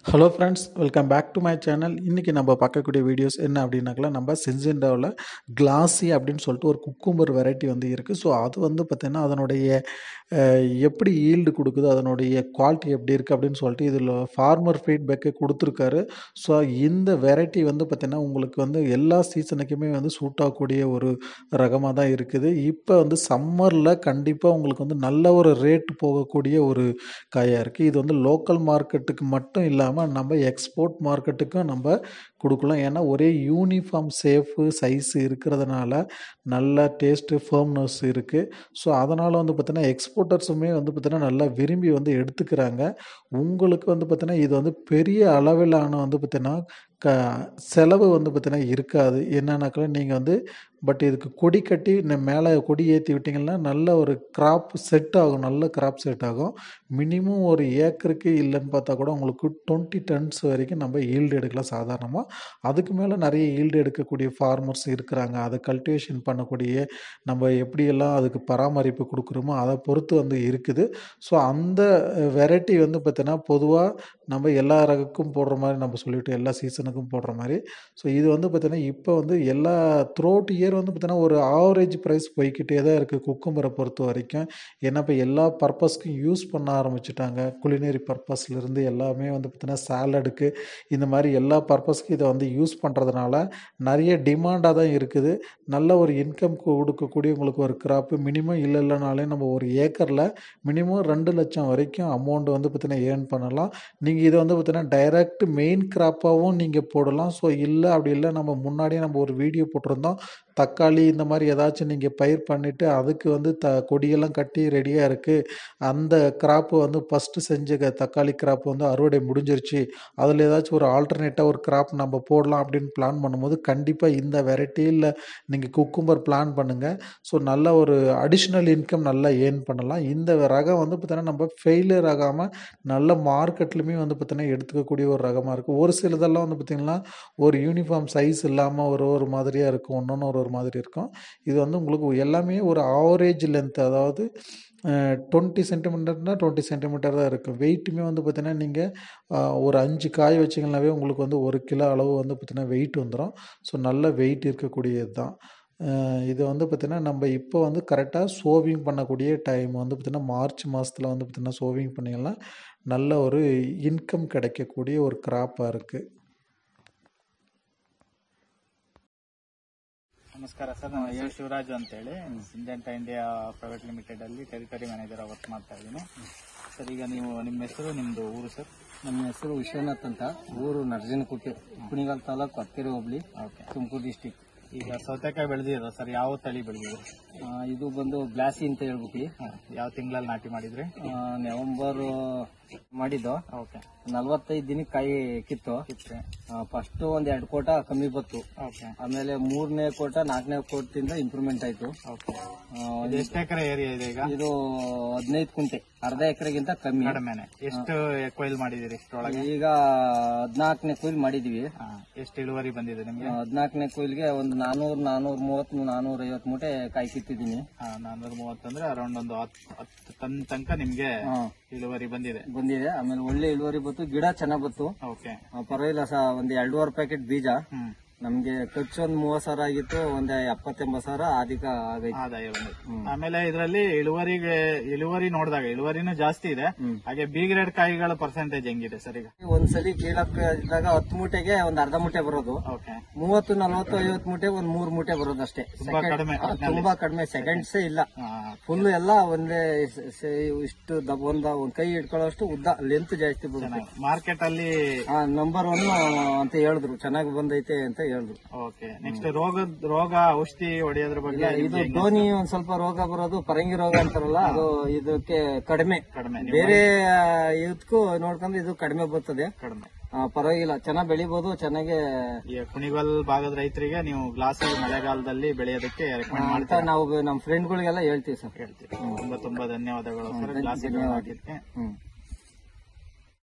Hello friends, welcome back to my channel. இன்றைக்கி நம்ம பார்க்கக்கூடிய வீடியோஸ் என்ன அப்படின்னாக்கா, நம்ம சின்சிண்டாவில் கிளாஸி அப்படின்னு சொல்லிட்டு ஒரு குக்கும்பர் வெரைட்டி வந்து இருக்குது. ஸோ அது வந்து பார்த்திங்கன்னா அதனுடைய எப்படி ஈல்டு கொடுக்குது, அதனுடைய குவாலிட்டி எப்படி இருக்குது அப்படின்னு சொல்லிட்டு இதில் ஃபார்மர் ஃபீட்பேக்கை கொடுத்துருக்காரு. ஸோ இந்த வெரைட்டி வந்து பார்த்திங்கன்னா உங்களுக்கு வந்து எல்லா சீசனுக்குமே வந்து சூட் ஆகக்கூடிய ஒரு ரகமாக தான் இருக்குது. இப்போ வந்து சம்மரில் கண்டிப்பாக உங்களுக்கு வந்து நல்ல ஒரு ரேட் போகக்கூடிய ஒரு காயாக இருக்குது. இது வந்து லோக்கல் மார்க்கெட்டுக்கு மட்டும் இல்லாமல் நம்ம எக்ஸ்போர்ட் மார்க்கெட்டுக்கும் நம்ம கொடுக்கலாம். ஏன்னா ஒரே யூனிஃபார்ம் சேஃபு சைஸ் இருக்கிறதுனால நல்ல டேஸ்ட்டு ஃபர்ம்னஸ் இருக்குது. ஸோ அதனால் வந்து பார்த்தீங்கன்னா எக்ஸ்போர்ட்டர்ஸுமே வந்து பார்த்தீங்கன்னா நல்லா விரும்பி வந்து எடுத்துக்கிறாங்க. உங்களுக்கு வந்து பார்த்தீங்கன்னா இது வந்து பெரிய அளவிலான வந்து பார்த்தீங்கன்னா க செலவு வந்து பார்த்தீங்கன்னா இருக்காது. என்னன்னாக்கா நீங்கள் வந்து பட் இதுக்கு கொடி கட்டி மேலே கொடி ஏற்றி விட்டிங்கன்னா நல்ல ஒரு கிராப் செட் ஆகும். நல்ல கிராப் செட் ஆகும். மினிமம் ஒரு ஏக்கருக்கு இல்லைன்னு பார்த்தா கூட உங்களுக்கு 20 டன்ஸ் வரைக்கும் நம்ம ஈல்டு எடுக்கலாம் சாதாரணமாக. அதுக்கு மேலே நிறைய ஈல்டு எடுக்கக்கூடிய ஃபார்மர்ஸ் இருக்கிறாங்க. அதை கல்டிவேஷன் பண்ணக்கூடிய நம்ம எப்படியெல்லாம் அதுக்கு பராமரிப்பு கொடுக்குறோமோ அதை பொறுத்து வந்து இருக்குது. ஸோ அந்த வெரைட்டி வந்து பார்த்தீங்கன்னா பொதுவாக நம்ம எல்லா ரகக்கும் போடுற மாதிரி நம்ம சொல்லிவிட்டு எல்லா சீசனுக்கும் போடுற மாதிரி. ஸோ இது வந்து பார்த்தீங்கன்னா இப்போ வந்து எல்லா த்ரோட் இயர் வந்து பார்த்தீங்கன்னா ஒரு ஆவரேஜ் ப்ரைஸ் போய்க்கிட்டே தான் இருக்குது குக்கும்பரை பொறுத்த வரைக்கும். ஏன்னா இப்போ எல்லா பர்பஸ்க்கும் யூஸ் பண்ண ஆரம்பிச்சுட்டாங்க. குலினரி பர்பஸ்லேருந்து எல்லாமே வந்து பார்த்தீங்கன்னா சாலடுக்கு இந்த மாதிரி எல்லா பர்பஸ்க்கும் இதை வந்து யூஸ் பண்ணுறதுனால நிறைய டிமாண்டாக தான் இருக்குது. நல்ல ஒரு இன்கம் கொடுக்கக்கூடிய உங்களுக்கு ஒரு கிராப்பு மினிமம் இல்லைனாலே நம்ம ஒரு ஏக்கரில் மினிமம் 2,00,000 வரைக்கும் அமௌண்ட் வந்து பார்த்தீங்கன்னா ஏர்ன் பண்ணலாம். நீங்கள் இதை வந்து பார்த்தீங்கன்னா டைரக்ட் மெயின் கிராப்பாகவும் நீங்கள் போடலாம். ஸோ இல்லை அப்படி இல்லை நம்ம முன்னாடியே நம்ம ஒரு வீடியோ போட்டிருந்தோம். தக்காளி இந்த மாதிரி ஏதாச்சும் நீங்கள் பயிர் பண்ணிவிட்டு அதுக்கு வந்து கொடியெல்லாம் கட்டி ரெடியாக இருக்குது. அந்த கிராப்பு வந்து ஃபஸ்ட்டு செஞ்ச தக்காளி கிராப் வந்து அறுவடை முடிஞ்சிருச்சு. அதில் ஏதாச்சும் ஒரு ஆல்டர்னேட்டாக ஒரு கிராப் நம்ம போடலாம் அப்படின்னு பிளான் பண்ணும்போது கண்டிப்பாக இந்த வெரைட்டியில் நீங்கள் குக்கும்பர் பிளான் பண்ணுங்கள். ஸோ நல்ல ஒரு அடிஷ்னல் இன்கம் நல்லா ஏர்ன் பண்ணலாம். இந்த ரகம் வந்து பார்த்தீங்கன்னா நம்ம ஃபெயிலியர் ஆகாமல் நல்ல மார்க்கெட்லையுமே வந்து பார்த்தீங்கன்னா எடுத்துக்கக்கூடிய ஒரு ரகமாக இருக்குது. ஒரு சிலதெல்லாம் வந்து பார்த்திங்கன்னா ஒரு யூனிஃபார்ம் சைஸ் இல்லாமல் ஒரு மாதிரியாக இருக்கும். ஒன்று ஒரு மாதிரி இருக்கும். இது வந்து உங்களுக்கு எல்லாமே ஒரு ஆவரேஜ் லென்த், அதாவது 20 சென்டிமீட்டர்னா 20 சென்டிமீட்டர் தான் இருக்குது. வெயிட்டுமே வந்து பார்த்தீங்கன்னா நீங்கள் ஒரு 5 காய் வச்சிங்கனாவே உங்களுக்கு வந்து 1 கிலோ அளவு வந்து பார்த்தீங்கன்னா வெயிட் வந்துடும். ஸோ நல்ல வெயிட் இருக்கக்கூடியது தான். இது வந்து பார்த்திங்கன்னா நம்ம இப்போ வந்து கரெக்டாக சோவிங் பண்ணக்கூடிய டைம் வந்து பார்த்திங்கன்னா மார்ச் மாதத்தில் வந்து பார்த்திங்கன்னா சோவிங் பண்ணிங்கன்னா நல்ல ஒரு இன்கம் கிடைக்கக்கூடிய ஒரு கிராப்பாக இருக்குது. ನಮಸ್ಕಾರ ಸರ್, ನಾನು ಎ ಶಿವರಾಜು ಅಂತೇಳಿ ಸಿಂಜೆಂಟಾ ಇಂಡಿಯಾ ಪ್ರೈವೇಟ್ ಲಿಮಿಟೆಡ್ ಅಲ್ಲಿ ಟೆರಿಟರಿ ಮ್ಯಾನೇಜರ್ ವರ್ಕ್ ಮಾಡ್ತಾ ಇದ್ದೀನಿ ಸರ್. ಈಗ ನೀವು ನಿಮ್ಮ ಹೆಸರು, ನಿಮ್ದು ಊರು ಸರ್? ನಮ್ಮ ಹೆಸರು ವಿಶ್ವನಾಥ್ ಅಂತ, ಊರು ನರ್ಜನಕುಪ್ಪೆ, ಕುಣಿಗಲ್ ತಾಲೂಕು, ಅಕ್ಕೇರಿ ಹೋಬಳಿ, ತುಮಕೂರು ಡಿಸ್ಟಿಕ್. ಈಗ ಸೌತೆಕಾಯಿ ಬೆಳೆದಿರೋ ಸರ್, ಯಾವ ತಳಿ ಬೆಳೆದಿದ್ರು? ಇದು ಬಂದು ಗ್ಲಾಸಿ ಅಂತ ಹೇಳ್ಬಿಟ್ಟು ಯಾವ ತಿಂಗಳಲ್ಲಿ ನಾಟಿ ಮಾಡಿದ್ರಿ? ನವೆಂಬರ್ ಮಾಡಿದ್ದು. ಓಕೆ. 45 ದಿನಕ್ಕೆ ಕಾಯಿ ಕಿತ್ತು. ಫಸ್ಟ್ ಒಂದ್ 2 ಕೋಟ ಕಮ್ಮಿ ಬತ್ತು. ಓಕೆ. ಆಮೇಲೆ 3ನೇ ಕೋಟ 4ನೇ ಕೋಟದಿಂದ ಇಂಪ್ರೂವ್ಮೆಂಟ್ ಆಯ್ತು. ಓಕೆ. ಎಷ್ಟು ಎಕರೆ ಏರಿಯಾ ಇದೆ ಈಗ? ಇದು 15 ಕುಂಟೆ, ಅರ್ಧ ಎಕರೆಗಿಂತ ಕಮ್ಮಿ. ಕಡಿಮೆನೆ. ಎಷ್ಟು ಕೊಯ್ಲು ಮಾಡಿದಿರಿ ಇಷ್ಟೊಳಗೆ? ಈಗ 14ನೇ ಕೊಯ್ಲು ಮಾಡಿದೀವಿ. ಎಷ್ಟು ಇಳುವರಿ ಬಂದಿದೆ ನಿಮ್ಗೆ? 14ನೇ ಕೊಯ್ಲಿಗೆ ಒಂದು 400, 430, 450 ಮೂಟೆ ಕಾಯಿ ಕಿತ್ತಿದ್ದೀನಿ. 430 ಅಂದ್ರೆ ಅರೌಂಡ್ ಒಂದು 10 ಟನ್ ತನಕ ನಿಮ್ಗೆ ಇಳುವರಿ ಬಂದಿದೆ. ಆಮೇಲೆ ಒಳ್ಳೆ ಇಳುವರಿ ಬಂತು, ಗಿಡ ಚೆನ್ನಾಗ್ ಬಂತು. ಓಕೆ. ಪರವಾಗಿಲ್ಲ ಒಂದು 2.5 ಪ್ಯಾಕೆಟ್ ಬೀಜ ನಮ್ಗೆ ಖರ್ಚು ಒಂದು 30,000 ಆಗಿತ್ತು, ಒಂದು 70-80,000 ಅಧಿಕ ಆಗೈತೆ ಆದಾಯ ಬಂದಿದೆ. ಆಮೇಲೆ ಇದರಲ್ಲಿ ಇಳುವರಿ ನೋಡಿದಾಗ ಇಳುವರಿನೂ ಜಾಸ್ತಿ ಇದೆ. ಹಾಗೆ ಬಿ ಗ್ರೇಡ್ ಕಾಯಿಗಳ ಪರ್ಸೆಂಟೇಜ್ ಹೆಂಗಿದೆ ಸರ್? ಈಗ ಒಂದ್ಸಲಿ ಕೀಳಕ್ ಇದ್ದಾಗ 10 ಮೂಟೆಗೆ ಒಂದ್ ಅರ್ಧ ಮೂಟೆ ಬರೋದು. ಓಕೆ. 30, 40, 50 ಮೂಟೆ ಒಂದ್ 3 ಮೂಟೆ ಬರೋದು ಅಷ್ಟೇ. ತುಂಬಾ ಕಡಿಮೆ. ತುಂಬಾ ಕಡಿಮೆ, ಸೆಕೆಂಡ್ಸೇ ಇಲ್ಲ. ಫುಲ್ ಎಲ್ಲ ಒಂದೇ ಇಷ್ಟು ಒಂದ್ ಕೈ ಹಿಡ್ಕೊಳ್ಳೋಷ್ಟು ಉದ್ದ, ಲೆಂತ್ ಜಾಸ್ತಿ ಬರುತ್ತೆ. ಮಾರ್ಕೆಟ್ ಅಲ್ಲಿ ನಂಬರ್ 1 ಅಂತ ಹೇಳಿದ್ರು, ಚೆನ್ನಾಗಿ ಬಂದೈತೆ ಅಂತ ಹೇಳಿದ್ರು. ಓಕೆ. ನೆಕ್ಸ್ಟ್ ರೋಗ ಔಷಧಿ ಹೊಡೆಯೋದ್ರ ಬಗ್ಗೆ? ಇದು ಧೋನಿ ಒಂದ್ ಸ್ವಲ್ಪ ರೋಗ ಬರೋದು, ಪರಂಗಿ ರೋಗ ಅಂತಾರಲ್ಲ, ಅದು ಇದಕ್ಕೆ ಕಡಿಮೆ. ಬೇರೆ ಇದಕ್ಕೂ ನೋಡ್ಕೊಂಡು ಇದು ಕಡಿಮೆ ಬರ್ತದೆ. ಕಡಿಮೆ. ಪರವಾಗಿಲ್ಲ, ಚೆನ್ನಾಗಿ ಬೆಳಿಬಹುದು. ಚೆನ್ನಾಗಿ ಕುಣಿಗಲ್ ಭಾಗದ ರೈತರಿಗೆ ನೀವು ಗ್ಲಾಸಿ ಮಳೆಗಾಲದಲ್ಲಿ ಬೆಳೆಯೋದಕ್ಕೆ ರೆಕಮೆಂಡ್ ಮಾಡ್ತಾ ನಾವು ನಮ್ಮ ಫ್ರೆಂಡ್ಗಳಿಗೆಲ್ಲ ಹೇಳ್ತೀವಿ ಸರ್. ಹೇಳ್ತೀವಿ. ತುಂಬಾ ಧನ್ಯವಾದಗಳು ಸರ್ ಗ್ಲಾಸಿ.